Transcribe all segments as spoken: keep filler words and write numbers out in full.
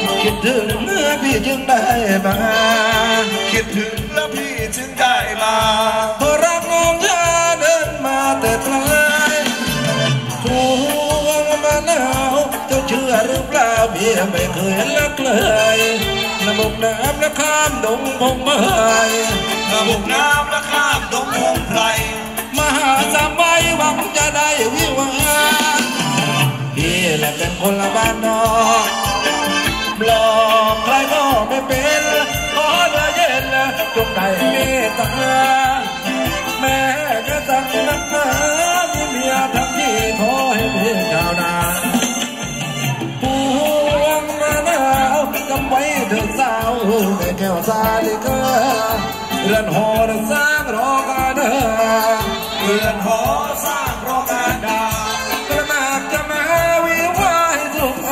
คิดถึงพี่จึงได้มาคิดถึงแล้วพี่จึงได้มาพอรักน้องชาเดินมาแต่ไกลทุ่งมะนาวเจ้าเชื่อหรือเปล่าพี่ไม่เคยรักเลยน้ำบกน้ำและข้ามดงพงไม้น้ำบกน้ำและข้ามดงพงไพรมหาสามใบหวังจะได้วิวาพี่แหละเป็นคนละบ้านนอกหลอกใครก็ไม่เป็นขอเธอเย็นจงได้เมตตาแม่ก็ตั้งนักหนามีเมียทั้งที่ขอให้เป็นชาวนาพวงมะนาวจำไว้เถิดสาวในแก้วสาลิกาเรือนหอสร้างรอการเดินเรือนหอสร้างรอการดากระนาบจะมาวิวาให้สุข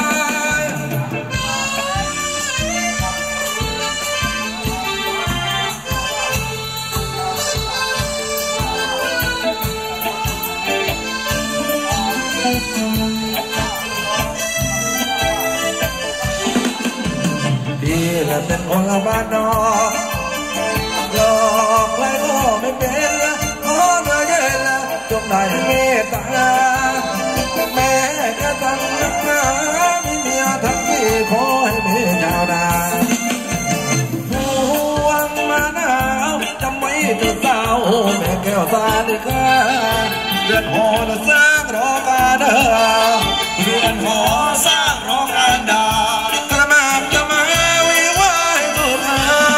พี่แหละเป็นคนละบ้านนอกหลอกใครก็ไม่เป็นขอเธอเย็นจงได้เมตตาแม่ก็ตั้งนักหนามีเมียทั้งที่ขอให้เป็นชาวนาพวงมะนาวจำไว้เถิดสาวแม่แก้วสาลิกาเรือนหอสร้างรอการเดินเรือนหอสร้างรอการดากระนาบจะมาวิวาให้สุข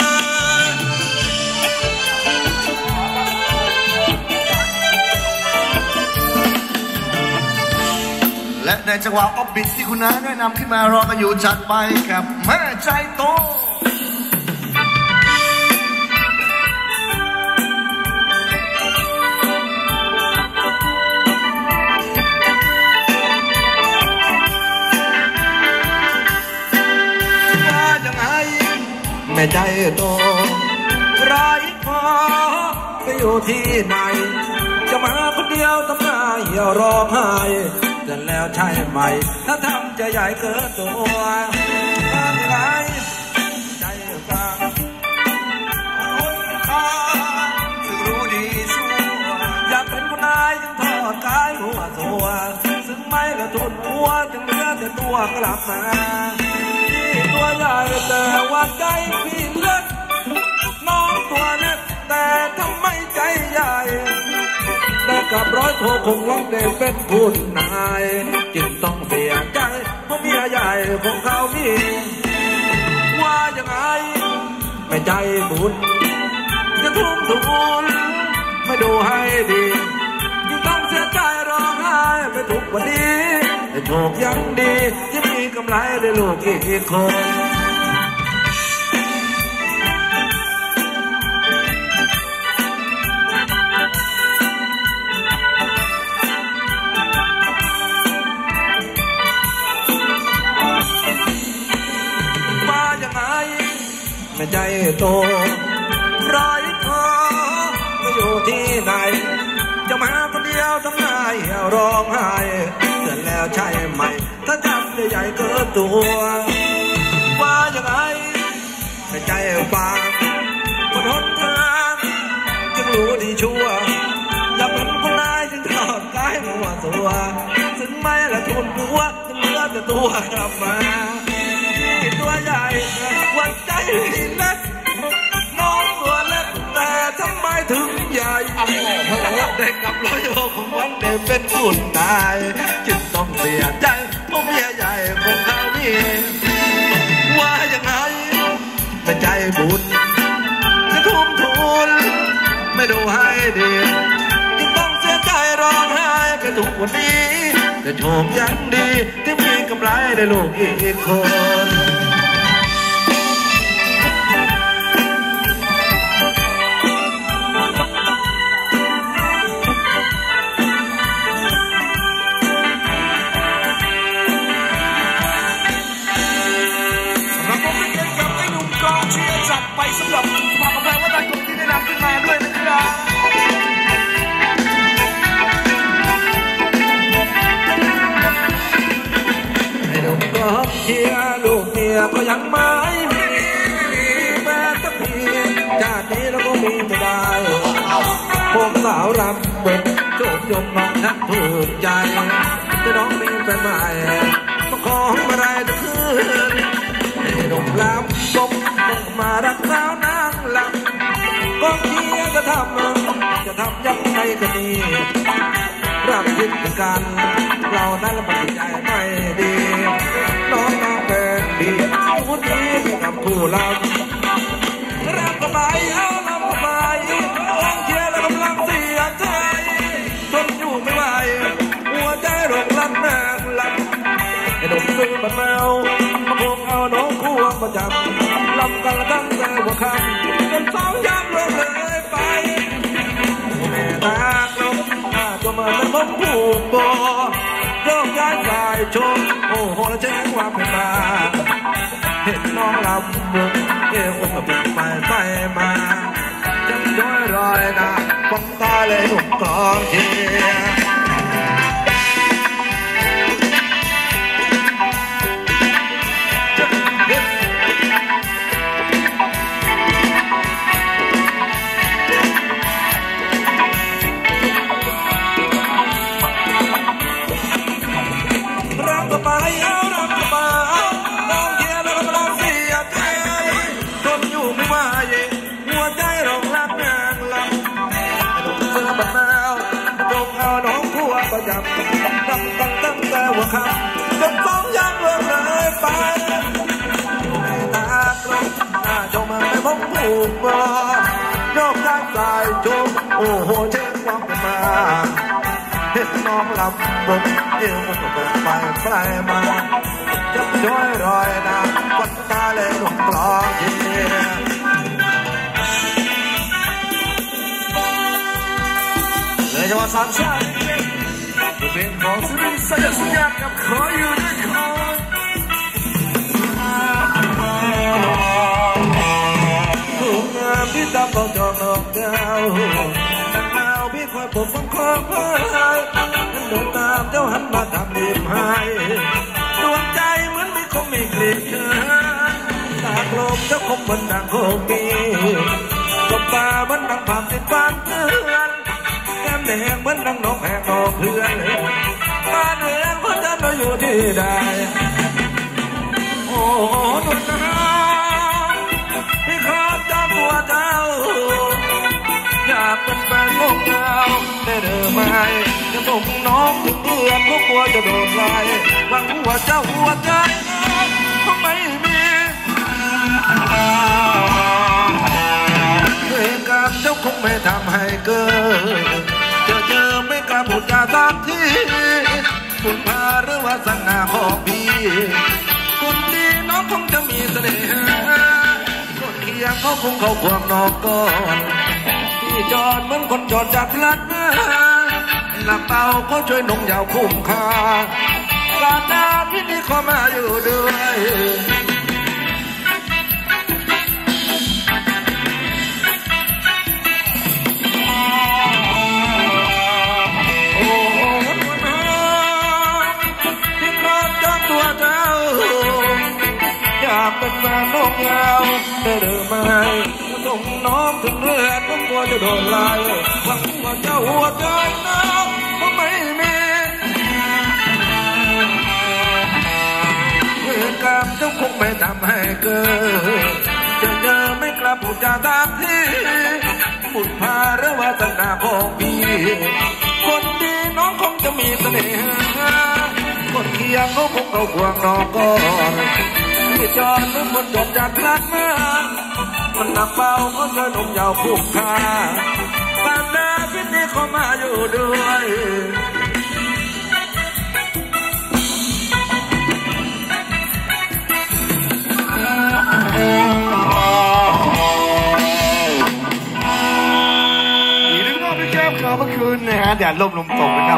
และในจังหวะออบบิทที่คุณน้าแนะนำขึ้นมารอกันอยู่จัดไปกับแม่ใจโตแม่ใจโตไร้พอไปอยู่ที่ไหนจะมาคนเดียวทำไมอย่าร้องไห้จะแล้วใช่ไหมถ้าทำจะใหญ่เกินตัวทำไงใจฟังคนข้าซึ่งรู้ดีชั่วอยากเป็นคนนายจึงทอดกายหัวตัวซึ่งไม่ละทุนหัวจึงเหลือแต่ตัวกลับมาตัวใหญ่แต่ว่าใจพี่เล็กน้องตัวเล็กแต่ทำไมใจใหญ่แต่กับร้อยโทคงร้องเด่นเป็นผู้นายจึงต้องเสียใจเพราะเมียใหญ่ของเขามีว่ายังไงไม่ใจบุญจะทุ่มทุนไม่ดูให้ดีจึงต้องเสียใจร้องไห้ไปทุกวันนี้แต่โชคยังดีที่มีกำไรได้ลูกอีกคนมาอย่างไรไม่ใจโตไร้ทอไม่อยู่ที่ไหนจะมาคนเดียวทำไมร้องไห้เสร็จแล้วใช่ไหมถ้าจำได้ใหญ่เกินตัวว่าอย่างไรไม่ใจฟังคนหนทางจึงรู้ดีชั่วอย่าเป็นคนนายจึงทอดกายมัวตัวถึงไม่ละทุนหัวจึงเหลือแต่ตัวกลับมาที่ตัวใหญ่วันใจเล็กน้องตัวเล็กแต่ทำไมถึงใหญ่ได้กับร้อยโลของวันเด็กเป็นผู้นายจึงต้องเสียใจเพราะเมียใหญ่ของเขานี่ว่าอย่างไรไม่ใจบุญจะทุ่มทุนไม่ดูให้ดีจึงต้องเสียใจร้องไห้ไปทุกวันนี้แต่โชคยังดีที่มีกำไรได้ลูกอีกคนไปสำหรับฝากกาแฟวัดตะกรุดที่ได้นำขึ้นมาด้วยนะครับให้ลูกก็เชียร์ลูกมียก็ยังไม่มีแม้สักทีชาตินี้เราก็มีไม่ได้พวกสาวรำบนโจมยมน้องนักถูกใจจะน้องมีแฟนใหม่มาขอมาได้ทุกคืนให้หนุ่มลำบกต้องมารักสาวนางลำก็เพียงจะทำจะทำยังไงกันดีรับผิดกันเรานั้นละมันใจไม่ดีน้องน้องเป็นดีพูดดีที่ทำคู่เรารับสบายเอาลำสบายองเชียร์และกำลังเสียใจทนอยู่ไม่ไหวหัวใจหลงรักแม่ลำไอ้หนุ่มซื้อบัตรแมวมาพวงเอาน้องคู่ประจำลำกันตั้งแต่หัวค่ำจนสองยามลงเลยไปแม่ตากลงก็มาเป็นผมผู้บ่โยกย้ายสายชมโอ้โหแล้วแจ้งว่าเป็นมาเห็นน้องลำบุกเอวก็เปลี่ยนไปไปมาจำด้วยรอยนะฟังตาเลยหนุ่มกองเชียร์ตั้งตั้งตั้งแต่หัวค่ำจนสองยามเลยไปตากลงหน้าจงมาไม่พบผู้บ่โยกย้ายสายจมโอ้โหเช็คความเป็นมาเห็นน้องลำบกเอวมันก็ไปไปมาจับจ้อยรอยนะควันตาเลยหนุ่มกลองเชียร์เลยจังหวะสามชาติเป็นของสุรินทร์สัญญาสัญญากับขออยู่ด้วยคนผู้งามที่ตาเบาจอมอกดาวแต่ดาวพี่คอยปกป้องคอยพายเดินตามเจ้าหันมาทำดีให้ดวงใจเหมือนไม่คงไม่เกลียดเชิญตากลมเจ้าคงเหมือนดังโคกีตบตาเหมือนดังผ่านติดบ้านเตือนแดงเหมือนดังนกแหกนกเพื่อนบ้านเรือนก็จะมาอยู่ที่ใดโอ้โหดวงดาวที่ข้าจำตัวเจ้าอยากเป็นแฟนของเจ้าได้เดินมาจะส่งน้องถึงเพื่อนก็กลัวจะโดนไล่หวังว่าเจ้าหัวใจก็ไม่มีเรื่องกับเจ้าคงไม่ทำให้เกิดเจอเจอไม่กล้าพูดจาสักทีคุณพาหรือว่าสังนาของพี่คนดีน้องคงจะมีเสน่ห์คนเคียงเขาคงเขาควงนอกก่อนพี่จอดเหมือนคนจอดจากลัดหลับเป่าเขาช่วยนงยาวคุ้มค่าการดาที่นี่เขามาอยู่ด้วยเป็นแฟนน้องยาวได้หรือไม่ส่งน้องถึงเรือนก็กลัวจะโดนไล่หวังว่าเจ้าหัวใจน้องก็ไม่มีเพื่อนกับเจ้าคงไม่ทำให้เกิดเจอเจอไม่กล้าพูดจาตามที่บุญพาหรือว่าสัญญาของพี่คนดีน้องคงจะมีเสน่ห์คนเคียงเขาคงเขาควงน้องก่อนที่จอดหรือคนจอดจากลัดมามันหนักเบาเขาเจอนมยาวคุ้มค่าบ้านนาที่นี่เขามาอยู่ด้วยอีกหนึ่งรอบที่แก้มเราเมื่อคืนนะฮะแดดลมลมตกนะครับ